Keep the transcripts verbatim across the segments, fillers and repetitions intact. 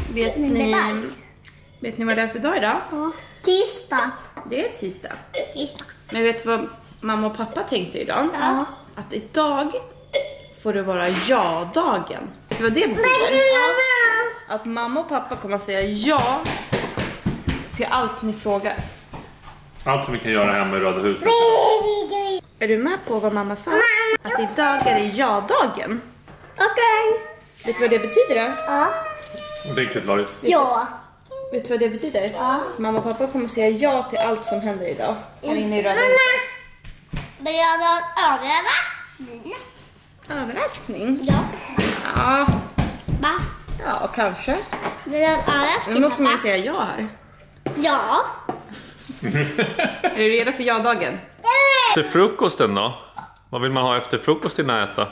Vet ni, vet ni vad det är för dag idag? Ja. Tisdag. Det är tisdag. Tisdag. Men vet du vad mamma och pappa tänkte idag? Ja. Att idag får det vara ja-dagen. Vet du vad det betyder? Ja. Att mamma och pappa kommer att säga ja till allt ni frågar. Allt som vi kan göra hemma i Röda huset. Är du med på vad mamma sa? Att idag är det ja-dagen. Okej. Okay. Vet du vad det betyder då? Ja. Riktigt larigt. Ja. Vet du vad det betyder? Ja. Mamma och pappa kommer att säga ja till allt som händer idag. Här inne i Röda huset. Blir det en överraskning? Överraskning? Ja. Ja. Va? Ja, kanske. Blir det en överraskning? Nu måste man ju pappa? säga ja här. Ja. Är du redo för ja-dagen? Efter frukosten då? Vad vill man ha efter frukosten att äta?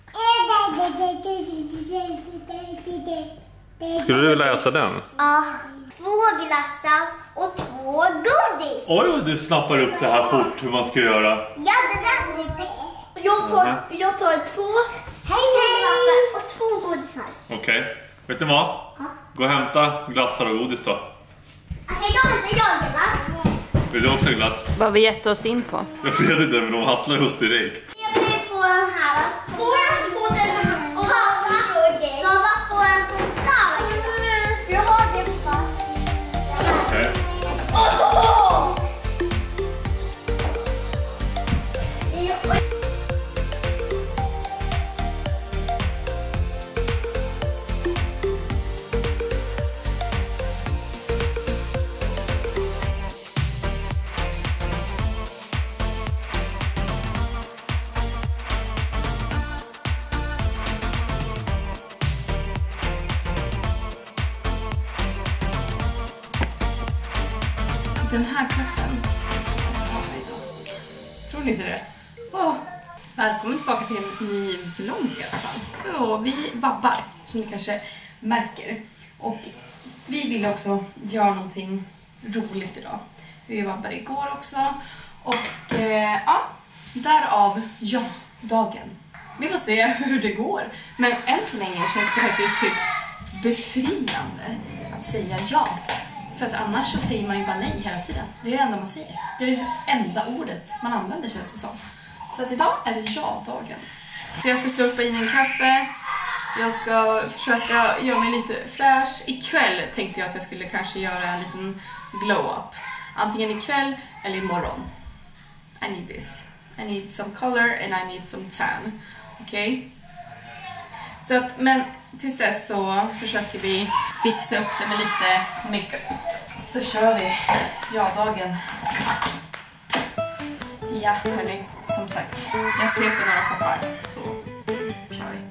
Skulle du vilja äta den? Ja. Två glassar och två godis. Oj, du snappar upp det här fort hur man ska göra. Ja, det där typ. Jag tar, jag tar två glassar och två godisar. Okej, okay. Vet du vad? Gå och hämta glassar och godis då. Okej, jag hämtar jag glass. Vill du också ha glass? Vad vi gett oss in på. Jag vet inte, men de hasslar oss direkt. Jag vill få den här. Får jag få den här? Och pappa, pappa får en sån där. För jag har det på. Okej. Oh! Den här kaffen. Tror ni inte det? Oh, välkommen tillbaka till en ny vlogg i alla fall. Ja, vi vabbar, som ni kanske märker. Och vi vill också göra någonting roligt idag. Vi vabbade igår också. Och eh, ja, därav ja, dagen. Vi får se hur det går. Men än så länge känns det faktiskt typ befriande att säga ja. För att annars så säger man ju bara nej hela tiden. Det är det enda man säger. Det är det enda ordet man använder, känns det som. Så att idag är det ja-dagen. Så jag ska slurpa in en kaffe. Jag ska försöka göra mig lite fräsch. Ikväll tänkte jag att jag skulle kanske göra en liten glow-up. Antingen ikväll eller imorgon. I need this. I need some color and I need some tan. Okej? Okay? Så att, men tills dess så försöker vi fixa upp det med lite makeup. Så kör vi ja-dagen. Ja, hörni, som sagt. Jag sveper några koppar, så kör vi.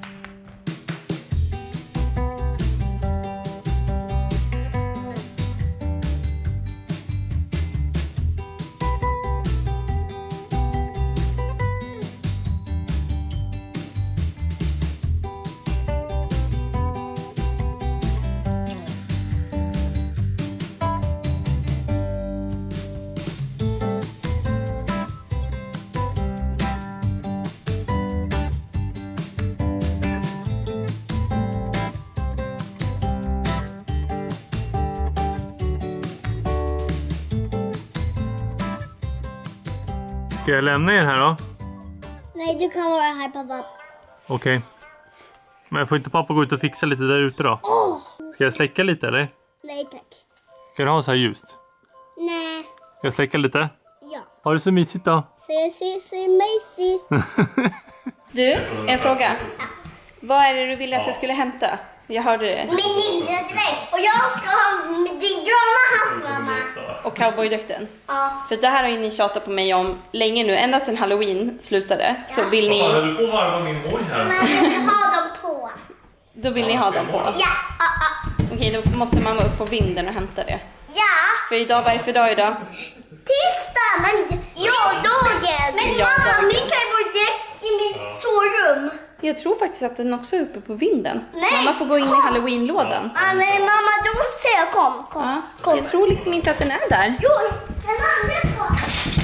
Ska jag lämna er här då? Nej, du kan vara här, pappa. Okej. Okay. Men jag får inte pappa gå ut och fixa lite där ute då? Oh. Ska jag släcka lite eller? Nej, tack. Ska du ha så här ljust? Nej. Ska jag släcka lite? Ja. Har det så mysigt då? Se, se, se, mysigt. Du, en fråga. Vad är det du ville att jag skulle hämta? Jag hörde det. Min ninja till dig. Och jag ska ha din gröna hatt, mamma. Och cowboydräkten. Ja. För det här har ju ni tjatat på mig om länge nu. Ända sedan Halloween slutade. Så vill ni... Vad fan, är du på att varva min hoj här? Men jag vill ha dem på. Då vill ni ha dem på. Ja, ja, ja. Okej, då måste mamma upp på vinden och hämta det. Ja. För idag, vad är det för dag idag? Tisdag, men ja, dagen. Men Ja, mamma, dagen. min cowboydräkt i mitt sovrum. Jag tror faktiskt att den också är uppe på vinden. Nej, mamma får gå in kom. i Halloween-lådan. Ja, men mamma, du måste säga kom. Kom. Ja, kom. jag tror liksom inte att den är där. Jo, den andra ska.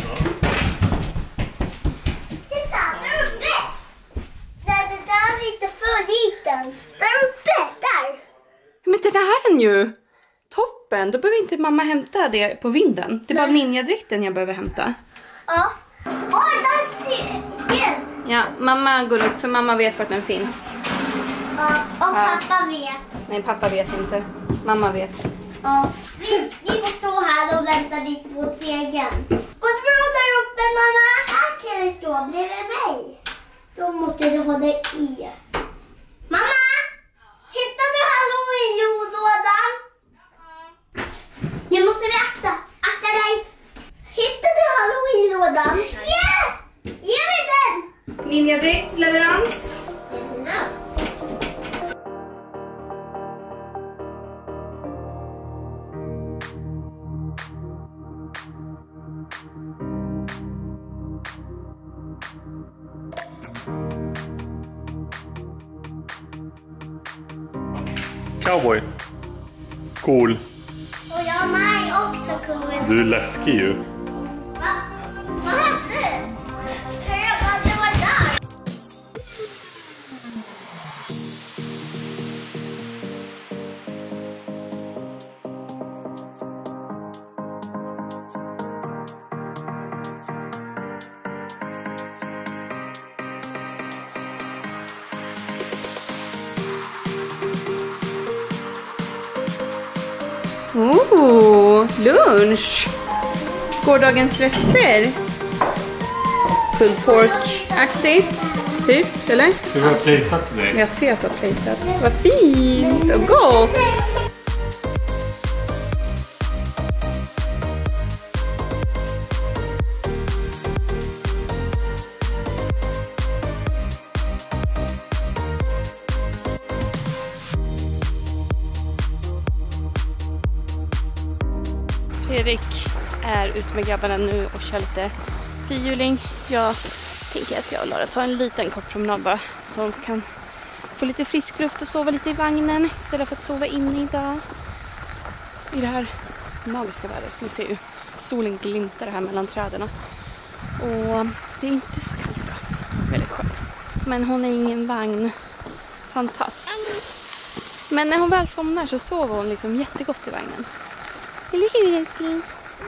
Titta, där uppe. Där, det där är lite för liten. Där uppe, där. Men den det här är ju toppen. Då behöver inte mamma hämta det på vinden. Det är bara ninjadräkten jag behöver hämta. Ja. Oj, där är Ja, mamma går upp för mamma vet vart den finns. Ja, och pappa vet. Nej, pappa vet inte. Mamma vet. Ja. Vi, vi får stå här och vänta lite på stegen. Gå bra där uppe, mamma. Här kan det stå. Blir det mig? Då måste du ha det i. Mamma! Hittar du halloween-lådan? Nu måste vi akta. Akta dig. Hittar du halloween-lådan? Yeah! Ge mig den! Ninjadräkt, leverans. Cowboy. Cool. Och jag mig också cool. Du är läskig ju. Va? Vad hände? Jag bara, det var där. Oh, lunch. Gårdagens rester. Pulled pork-aktigt, typ, eller? Du har plejtat till dig. Jag ser att du har plejtat. Vad fint och gott. Fredrik är ute med grabbarna nu och kör lite fyrhjuling. Jag tänker att jag och Lara tar en liten kort promenad bara, så hon kan få lite frisk luft och sova lite i vagnen istället för att sova inne idag. I det här magiska vädret. Ni ser ju, solen glimtar här mellan träden. Och det är inte så kallt bra. Det är väldigt skönt. Men hon är ingen vagn. Fantast. Men när hon väl somnar så sover hon liksom jättegott i vagnen. Eller hur, älskling?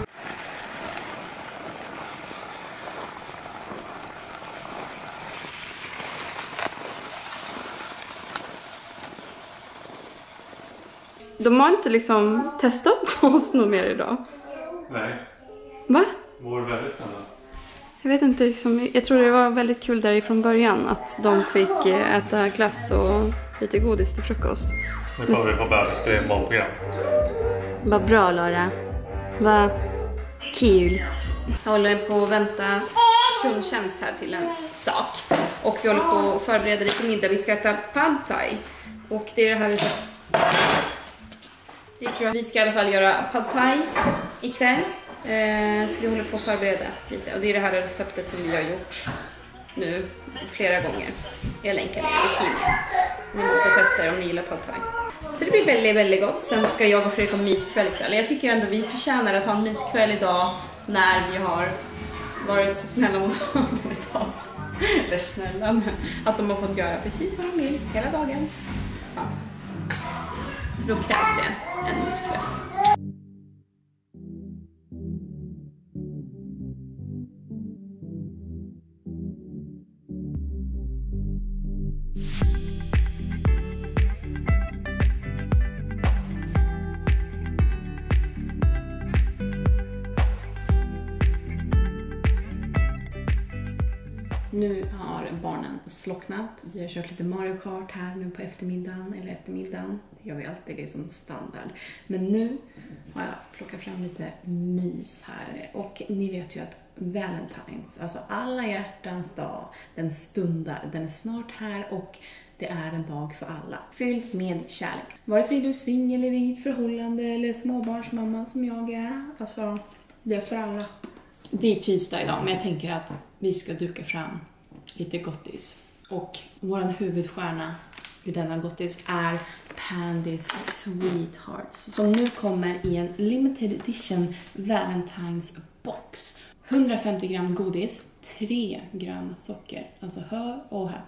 De har inte liksom testat oss något mer idag. Nej. Va? Vad var det väldigt spännande? Jag vet inte, liksom, jag tror det var väldigt kul där ifrån början att de fick äta glass och lite godis till frukost. Nu kommer vi på bebisgrej barnprogram. Vad bra, Lara. Vad kul. Jag håller på att vänta kundtjänst här till en sak. Och vi håller på att förbereda lite middag. Vi ska äta pad thai. Och det är det här vi ska... Vi ska i alla fall göra pad thai ikväll. Eh, så vi håller på att förbereda lite. Och det är det här receptet som vi har gjort nu flera gånger. Jag länkar ner i beskrivningen. Ni måste testa det om ni gillar pad thai. Så det blir väldigt, väldigt gott. Sen ska jag och Fredrik ha myskväll ikväll. Jag tycker ändå vi förtjänar att ha en myskväll idag när vi har varit så snälla mot dem idag. Eller snälla, men att de har fått göra precis vad de vill hela dagen. Ja. Så då krävs det en myskväll. Nu har barnen slocknat. Vi har kört lite Mario Kart här nu på eftermiddagen. Eller eftermiddagen. Det gör vi alltid, det är som standard. Men nu har jag plockat fram lite mys här. Och ni vet ju att Valentine's, alltså alla hjärtans dag, den stundar. Den är snart här och det är en dag för alla. Fylld med kärlek. Vare sig du är singel eller i ett förhållande eller småbarnsmamma som jag är. Alltså, det är för alla. Det är tisdag idag, men jag tänker att vi ska duka fram lite gottis. Och vår huvudstjärna i denna gottis är Pandy's Sweethearts. Som nu kommer i en limited edition Valentine's box. hundrafemtio gram godis, tre gram socker. Alltså hör och häpna.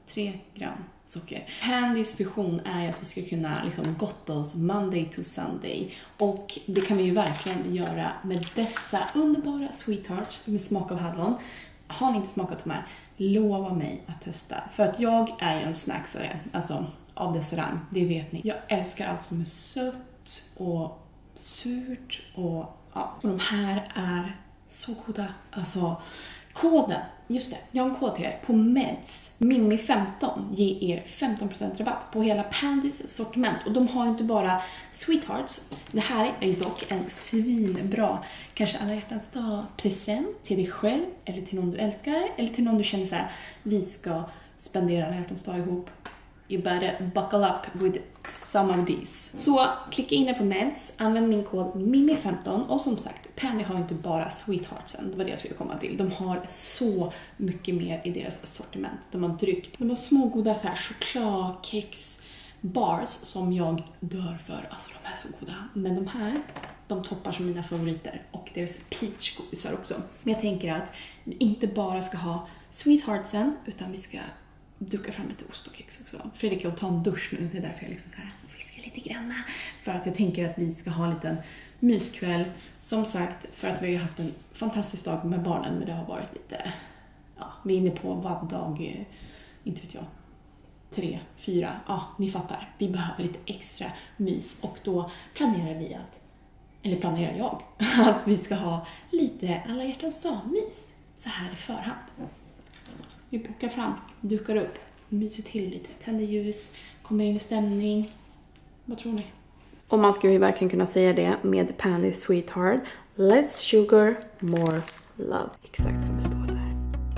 tre gram socker. Pandys vision är ju att vi ska kunna liksom gotta oss Monday to Sunday. Och det kan vi ju verkligen göra med dessa underbara sweethearts med smak av hallon. Har ni inte smakat de här, lova mig att testa. För att jag är ju en snacksare, alltså av dess rang, det vet ni. Jag älskar allt som är sött och surt och ja. Och de här är så goda. Alltså, koden, just det, jag har en kod till er. På Meds, Mimmi femton, ger er femton procent rabatt på hela Pandys sortiment. Och de har ju inte bara sweethearts. Det här är ju dock en svinbra, kanske alla hjärtans dag present till dig själv, eller till någon du älskar, eller till någon du känner så här: vi ska spendera alla hjärtans dag ihop. You better buckle up with some of these. Så klicka in er på Meds, använd min kod Mimmi femton. Och som sagt, Pandy har inte bara sweetheartsen, det var det jag skulle komma till. De har så mycket mer i deras sortiment. De har dryck, de har små goda så här chokladkex bars som jag dör för. Alltså de är så goda. Men de här, de toppar som mina favoriter. Och deras peachgodisar också. Men jag tänker att vi inte bara ska ha sweetheartsen, utan vi ska duka fram lite ost och kex också. Fredrik, jag ta en dusch nu. Det är därför jag liksom så här viskar lite granna. För att jag tänker att vi ska ha en liten myskväll. Som sagt, för att vi har haft en fantastisk dag med barnen. Men det har varit lite, ja, vi är inne på vad dag, inte vet jag, tre, fyra. Ja, ni fattar. Vi behöver lite extra mys. Och då planerar vi att, eller planerar jag, att vi ska ha lite alla hjärtans dag-mys. Så här i förhand. Vi plockar fram, dukar upp, myser till lite, tänder ljus, kommer in i stämning. Vad tror ni? Och man skulle ju verkligen kunna säga det med Pandy Sweetheart. Less sugar, more love. Exakt som det står där.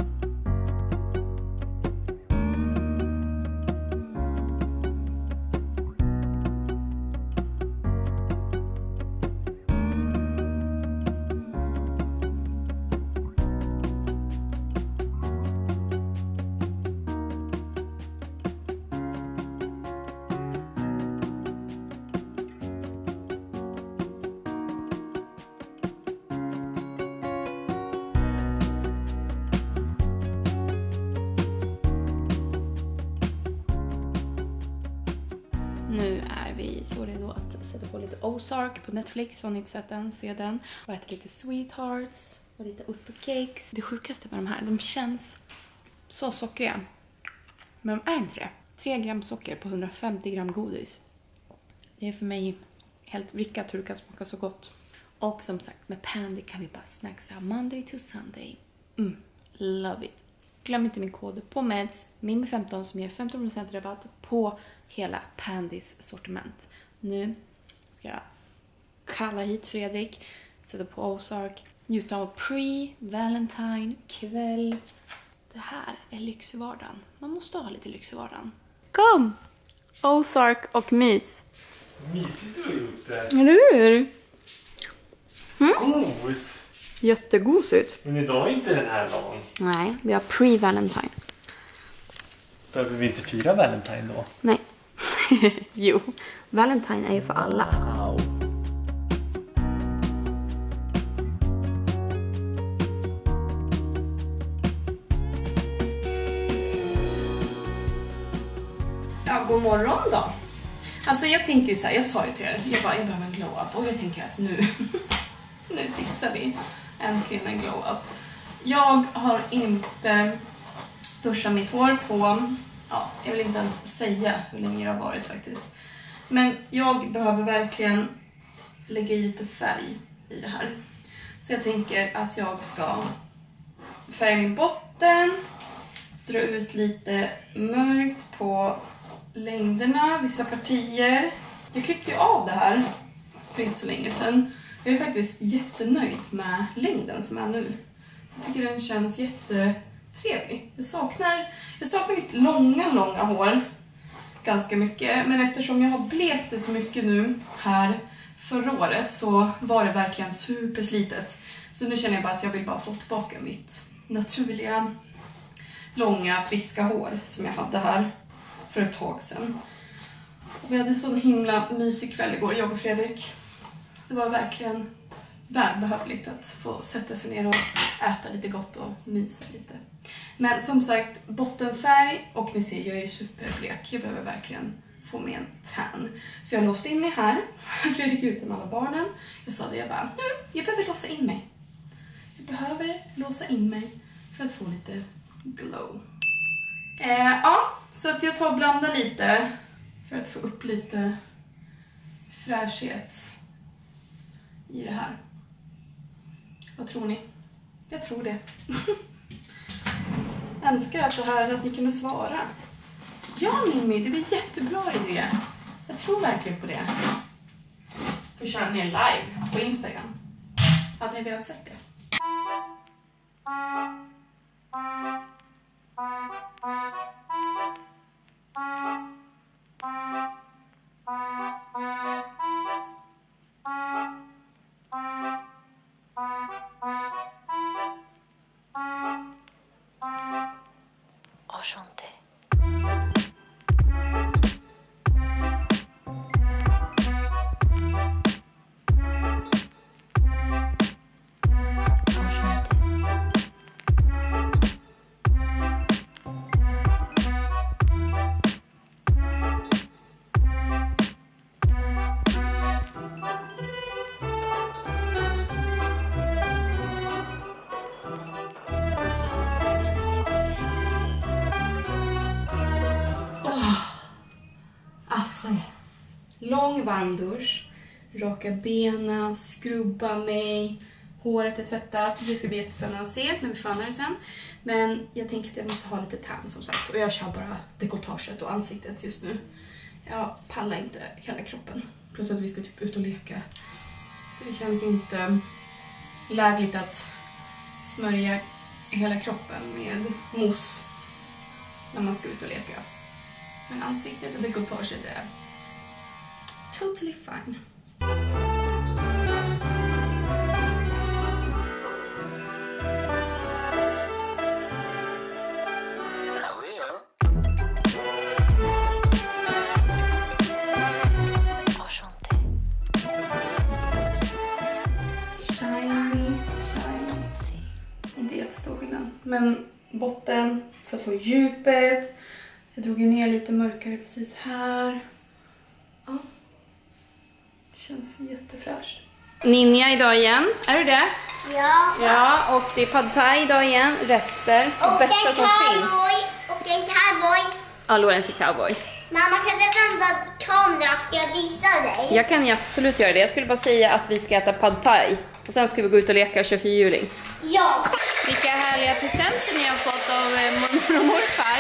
Nu är vi så redo att sätta på lite Ozark på Netflix. Om ni inte sett den, se den. Och äta lite sweethearts och lite ost och cakes. Det sjukaste med de här, de känns så sockriga. Men de är inte det. tre gram socker på hundrafemtio gram godis. Det är för mig helt vrickat hur det kan smaka så gott. Och som sagt, med Pandy kan vi bara snacksa Monday to Sunday. Mm, love it. Glöm inte min kod på Meds, Mimmi femton, som ger femton procent rabatt på hela Pandys sortiment. Nu ska jag kalla hit Fredrik, sätta på Ozark, njuta av pre-Valentine kväll. Det här är lyx i vardagen. Man måste ha lite lyx i vardagen. Kom! Ozark och mys. Mysigt du har gjort det. Eller hur? Mm? Gos! Jättegosigt. Men idag är inte den här dagen. Nej, vi har pre-Valentine. Behöver vi inte fira Valentine då? Nej. Jo, Valentine är ju för alla. Wow. Ja, god morgon då. Alltså jag tänker ju så här, jag sa ju till er, jag bara, jag behöver en glow-up. Och jag tänker att nu, nu fixar vi äntligen en glow-up. Jag har inte duschat mitt hår på, ja, jag vill inte ens säga hur länge det har varit faktiskt. Men jag behöver verkligen lägga i lite färg i det här. Så jag tänker att jag ska färga min botten, dra ut lite mörkt på längderna, vissa partier. Jag klippte ju av det här för inte så länge sedan. Jag är faktiskt jättenöjd med längden som är nu. Jag tycker den känns jättetrevlig. Jag saknar, jag saknar mitt långa, långa hår ganska mycket. Men eftersom jag har blekt det så mycket nu här förra året så var det verkligen superslitet. Så nu känner jag bara att jag vill bara få tillbaka mitt naturliga, långa, friska hår som jag hade här för ett tag sedan. Och vi hade en sån himla mysig kväll igår, jag och Fredrik. Det var verkligen välbehövligt att få sätta sig ner och äta lite gott och mysa lite. Men som sagt, bottenfärg, och ni ser, jag är superblek. Jag behöver verkligen få med en tan. Så jag låste in mig här. Fredrik är ute med alla barnen. Jag sa det, jag bara, mm, jag behöver låsa in mig. Jag behöver låsa in mig för att få lite glow. Eh, ja, så att jag tar och blandar lite för att få upp lite fräschhet i det här. Vad tror ni? Jag tror det. Jag önskar att, det här, att ni kunde svara. Ja, Mimmi, det blir jättebra idé. Jag tror verkligen på det. För köra ner live på Instagram. Hade ni velat sett det? Enchanté. Lång vandurs, raka benen, skrubba mig, håret är tvättat. Det ska bli jättespännande att se när vi fannar det sen. Men jag tänker att jag måste ha lite tan som sagt. Och jag kör bara dekolletaget och ansiktet just nu. Jag pallar inte hela kroppen. Plus att vi ska typ ut och leka. Så det känns inte lägligt att smörja hela kroppen med mousse när man ska ut och leka. Men ansiktet och dekolletaget är totally fine. Shiny, shiny. Inte jättestor skillnad. Men botten för att få djupet. Jag drog ju ner lite mörkare precis här. Ja. Känns jättefräscht. Ninja idag igen. Är du det? Ja. Ja, och det är pad thai idag igen. Rester. Och bästa en som finns. cowboy. Och en cowboy. Ja, Lorenz är cowboy. Mamma, kan du vända kameran? Ska jag visa dig? Jag kan ju absolut göra det. Jag skulle bara säga att vi ska äta pad thai. Och sen ska vi gå ut och leka tjugofyra juling. Ja. Vilka härliga presenter ni har fått av mormor och morfar.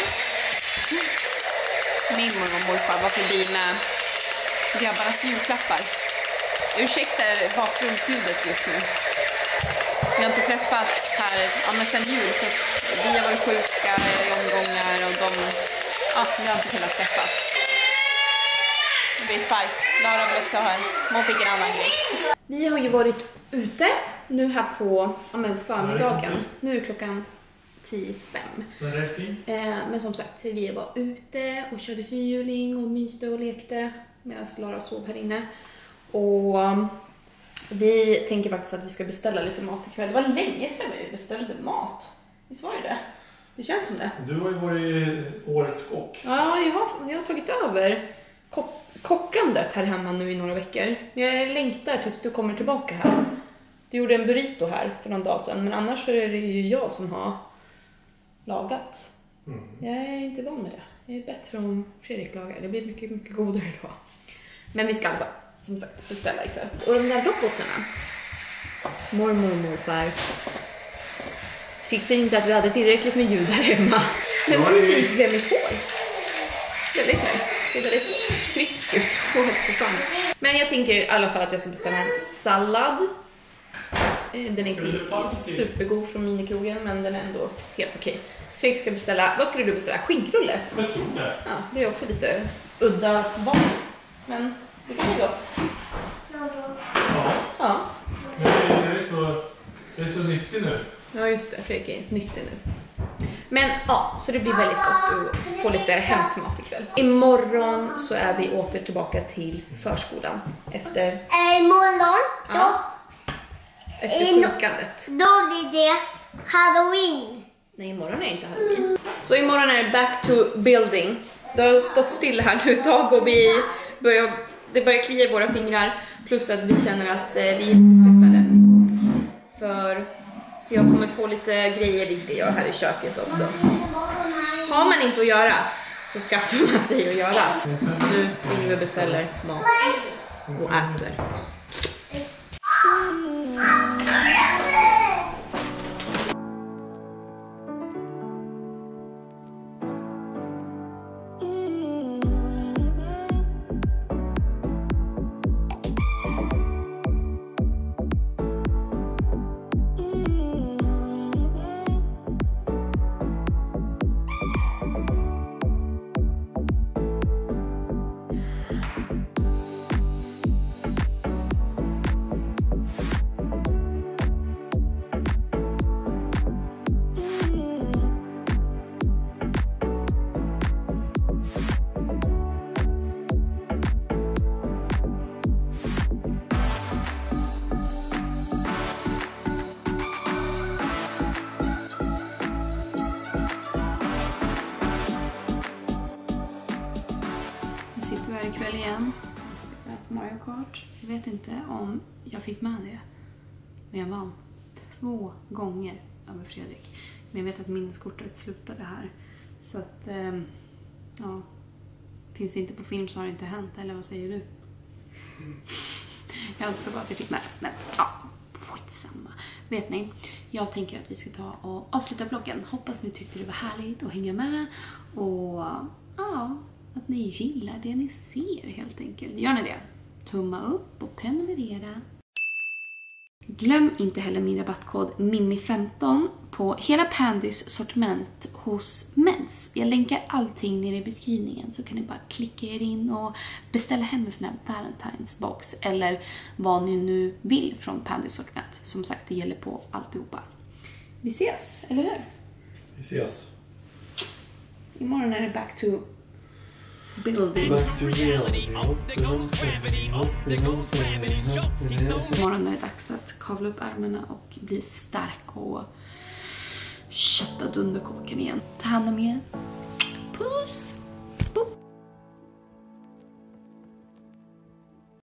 Min mormor och morfar var för dina grabbarnas julklappar. Ursäkta bakgrundsljudet just nu. Vi har inte träffats här ja, men sen jul för att vi har varit sjuka i omgångar och de, ja, vi har inte kunnat träffas. Det blir fight. Lara vill också ha en, hon fick en annan grej. Vi har ju varit ute nu här på ja, men förmiddagen. Nu är klockan tio fem. Eh, men som sagt, vi var ute och körde fyrhjuling och myste och lekte medan Lara sov här inne. Och vi tänker faktiskt att vi ska beställa lite mat ikväll. Det var länge sedan vi beställde mat. Visst var det det? Det känns som det. Du har ju varit årets kock. Ja, jag har, jag har tagit över kock, kockandet här hemma nu i några veckor. Jag längtar tills du kommer tillbaka här. Du gjorde en burrito här för någon dag sedan. Men annars är det ju jag som har lagat. Mm. Jag är inte van med det. Jag är bättre om Fredrik lagar. Det blir mycket, mycket godare då. Men vi ska bara, som sagt, beställa ikväll. Och de där robotarna. Mormor och morfar tyckte inte att vi hade tillräckligt med ljud här hemma. Men vad fint blev mitt hår. Väldigt nöjd. Ser väldigt frisk ut och hälsosamt. Men jag tänker i alla fall att jag ska beställa en sallad. Den är inte supergod från minikrogen, men den är ändå helt okej. Fredrik ska beställa, vad skulle du beställa? Skinkrulle? Jag tror det. Ja, det är också lite udda val. Men det kan ju gott. Ja. Ja. Men det är så, det är så nyttigt nu. Ja, just det. Fredrik är nyttig nu. Men ja, så det blir väldigt gott att få lite hämtmat ikväll. Imorgon så är vi åter tillbaka till förskolan efter... Imorgon? Ja. efter kokandet. Då blir det Halloween. Nej, imorgon är inte Halloween. Så imorgon är det back to building. Du har stått still här nu ett tag och vi börjar, det börjar klia i våra fingrar. Plus att vi känner att eh, vi är lite stressade. För vi har kommit på lite grejer vi ska göra här i köket också. Har man inte att göra så skaffar man sig att göra. Nu ringer vi och beställer mat och äter. Nu sitter vi här ikväll igen. Jag ska äta Mario Kart. Jag vet inte om jag fick med det. Men jag vann två gånger över Fredrik. Men jag vet att minneskortet slutade här. Så att, ähm, ja. Finns inte på film så har det inte hänt. Eller vad säger du? Jag önskar bara att jag fick med. Men ja, skitsamma. Vet ni, jag tänker att vi ska ta och avsluta vloggen. Hoppas ni tyckte det var härligt att hänga med. Och ja, att ni gillar det ni ser helt enkelt. Gör ni det? Tumma upp och prenumerera. Glöm inte heller min rabattkod Mimmi femton på hela Pandys sortiment hos Mens. Jag länkar allting nere i beskrivningen så kan ni bara klicka er in och beställa hem en sån här Valentine's box eller vad ni nu vill från Pandys sortiment. Som sagt, det gäller på alltihopa. Vi ses, eller hur? Vi ses. Imorgon är det back to building. Back to reality. Imorgon är det dags att kavla upp ärmarna och bli stark och kötta dunderkåken igen. Ta hand om er. Puss! Boop.